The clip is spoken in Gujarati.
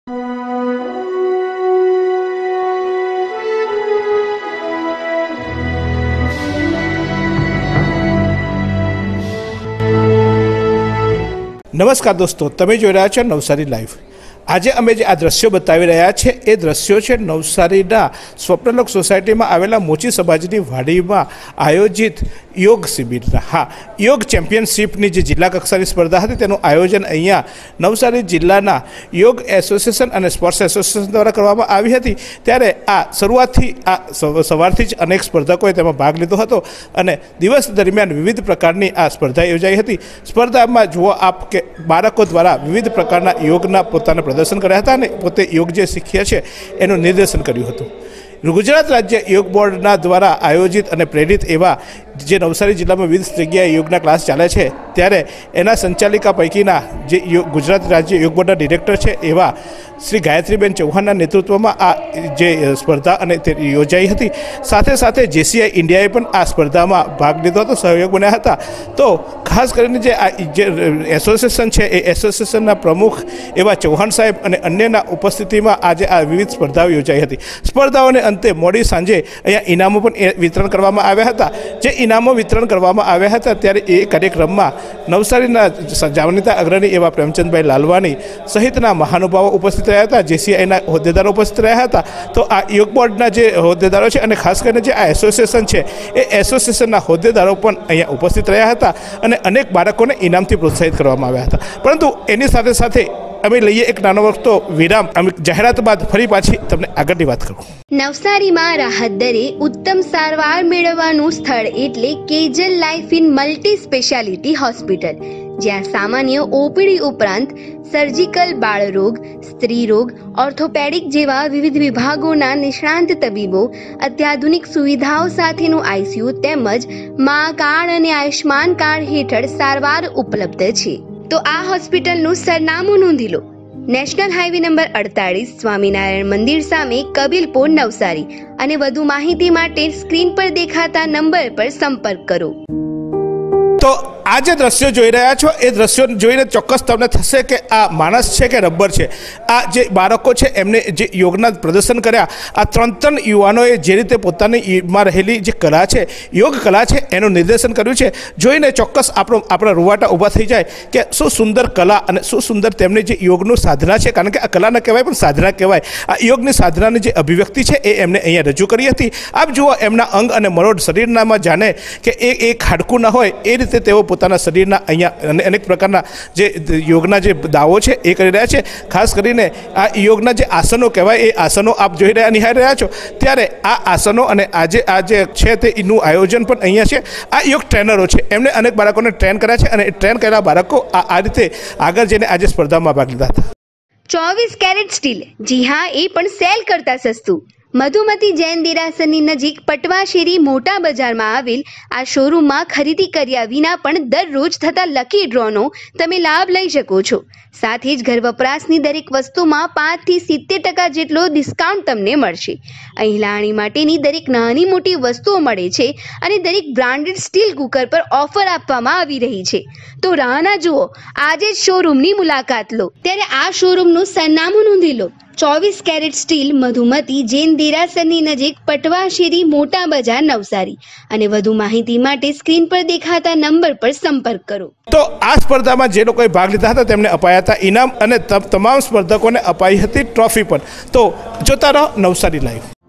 नमस्कार दोस्तों, તમે જોઈ રહ્યા છો નવસારી લાઈવ। આજે અમે જે આ દ્રશ્યો બતાવી રહ્યા છે એ દ્રશ્યો છે નવસારીના સ્વપ્નલોક સોસાયટીમાં આવેલા મોચી સમાજની વાડીમાં આયોજિત યોગ શિબિરના। હા, યોગ ચેમ્પિયનશિપની જે જિલ્લા કક્ષાની સ્પર્ધા હતી તેનું આયોજન અહીંયા નવસારી જિલ્લાના યોગ એસોસિએશન અને સ્પોર્ટ્સ એસોસિએશન દ્વારા કરવામાં આવી હતી। ત્યારે આ શરૂઆતથી સવારથી જ અનેક સ્પર્ધકોએ તેમાં ભાગ લીધો હતો અને દિવસ દરમિયાન વિવિધ પ્રકારની આ સ્પર્ધા યોજાઈ હતી। સ્પર્ધામાં જુઓ આપ કે બાળકો દ્વારા વિવિધ પ્રકારના યોગના પોતાના પ્રદર્શન કર્યા હતા અને પોતે યોગ જે શીખ્યા છે એનું નિર્દેશન કર્યું હતું। ગુજરાત રાજ્ય યોગ બોર્ડના દ્વારા આયોજિત અને પ્રેરિત એવા જે નવસારી જિલ્લામાં વિવિધ જગ્યાએ યોગના ક્લાસ ચાલે છે ત્યારે એના સંચાલિકા પૈકીના જે ગુજરાત રાજ્ય યોગ બોર્ડના ડિરેક્ટર છે એવા શ્રી ગાયત્રીબેન ચૌહાણના નેતૃત્વમાં આ જે સ્પર્ધા અને તે યોજાઈ હતી। સાથે સાથે જેસીઆઈ ઇન્ડિયાએ પણ આ સ્પર્ધામાં ભાગ લીધો હતો, સહયોગ બન્યા હતા। તો ખાસ કરીને જે આ જે એસોસિએશન છે એ એસોસિએશનના પ્રમુખ એવા ચૌહાણ સાહેબ અને અન્યના ઉપસ્થિતિમાં આજે આ વિવિધ સ્પર્ધાઓ યોજાઈ હતી। સ્પર્ધાઓને અંતે મોડી સાંજે અહીંયા ઇનામો પણ વિતરણ કરવામાં આવ્યા હતા। જે ઇનામો વિતરણ કરવામાં આવ્યા હતા ત્યારે એ કાર્યક્રમમાં નવસારીના જાણીતા અગ્રણી એવા પ્રેમચંદભાઈ લાલવાની સહિતના મહાનુભાવો ઉપસ્થિત રહ્યા હતા, જેસીઆઈના હોદ્દેદારો ઉપસ્થિત રહ્યા હતા। તો આ યોગ બોર્ડના જે હોદ્દેદારો છે અને ખાસ કરીને જે આ એસોસિએશન છે એ એસોસિએશનના હોદ્દેદારો પણ અહીંયા ઉપસ્થિત રહ્યા હતા અને અનેક બાળકોને ઇનામથી પ્રોત્સાહિત કરવામાં આવ્યા હતા। પરંતુ એની સાથે સાથે અમે લઈએ એક નાનો વખતો વિરામ। અમે જાહેરાત બાદ ફરી પાછી તમને આગળની વાત કરું। નવસારીમાં રાહત દરે ઉત્તમ સારવાર મેળવવાનું સ્થળ એટલે Kejal life in multi speciality hospital, જ્યાં સામાન્ય ઓપીડી ઉપરાંત સર્જિકલ, બાળરોગ, સ્ત્રી રોગ, ઓર્થોપેડિક જેવા વિવિધ વિભાગોના નિષ્ણાંત તબીબો, અત્યાધુનિક સુવિધાઓ સાથેનું આઈસીયુ તેમજ મા કાર્ડ અને આયુષ્માન કાર્ડ હેઠળ સારવાર ઉપલબ્ધ છે। તો આ હોસ્પિટલનું સરનામું નોંધી લો। નેશનલ હાઈવે નંબર 48, સ્વામિનારાયણ મંદિર સામે, કબીલપુર, નવસારી। અને વધુ માહિતી માટે સ્ક્રીન પર દેખાતા નંબર પર સંપર્ક કરો। તો આ જે દ્રશ્યો જોઈ રહ્યા છો એ દ્રશ્યો જોઈને ચોક્કસ તમને થશે કે આ માણસ છે કે રબર છે। આ જે બાળકો છે એમને જે યોગના પ્રદર્શન કર્યા, આ ત્રણ યુવાનોએ જે રીતે પોતાનીમાં રહેલી જે કલા છે, યોગ કલા છે એનું નિર્દેશન કર્યું છે, જોઈને ચોક્કસ આપણા રૂવાટા ઊભા થઈ જાય કે શું સુંદર કલા અને શું સુંદર તેમની જે યોગનું સાધના છે, કારણ કે આ કલા ન કહેવાય પણ સાધના કહેવાય। આ યોગની સાધનાની જે અભિવ્યક્તિ છે એ એમને અહીંયા રજૂ કરી હતી। આપ જુઓ એમના અંગ અને મરોડ શરીરનામાં જાણે કે એક હાડકું ના હોય એ રીતે તેઓ પોતાના શરીરના અહીંયા અનેક પ્રકારના જે યોગના જે દાવો છે એ કરી રહ્યા છે। ખાસ કરીને આ યોગના જે આસનો કહેવાય એ આસનો આપ જોઈ રહ્યા, નિહાળી રહ્યા છો। ત્યારે આ આસનો અને આ જે છે તે એનું આયોજન પણ અહીંયા છે। આ યોગ ટ્રેનરો છે, એમને અનેક બાળકોને ટ્રેન કર્યા છે અને ટ્રેન કરેલા બાળકો આ રીતે આગળ જઈને આજે સ્પર્ધામાં ભાગ લીધા હતા। 24 કેરેટ સ્ટીલ, જી હા, એ પણ સેલ કરતા સસ્તું। મધુમતી જૈન દેરાસરની નજીક પટવાશેરી મોટા બજારમાં આવેલ આ શોરૂમમાં ખરીદી કર્યા વિના પણ દરરોજ થતા લકી ડ્રોનો તમે લાભ લઈ શકો છો। સાથે જ ઘર વપરાશની દરેક વસ્તુમાં 5 થી 70% જેટલો ડિસ્કાઉન્ટ તમને મળશે। અહીં લાવણી માટેની દરેક નાની મોટી વસ્તુઓ મળે છે અને દરેક બ્રાન્ડેડ સ્ટીલ કુકર પર ઓફર આપવામાં આવી રહી છે। તો રાહ ના જુઓ, આજે જ શોરૂમની મુલાકાત લો। ત્યારે આ શોરૂમનું સરનામું નોંધી લો। 24 કેરેટ સ્ટીલ, મધુમતી જૈન દેરાસરની નજીક, પટવાશેરી મોટા બજાર, નવસારી। અને વધુ માહિતી માટે સ્ક્રીન પર દેખાતા નંબર પર સંપર્ક કરો। તો આ સ્પર્ધામાં જે લોકોએ ભાગ લીધા હતા તેમને અપાયા હતા ઇનામ અને તમામ સ્પર્ધકોને અપાઈ હતી ટ્રોફી પણ। તો જોતા રહો નવસારી લાઈવ।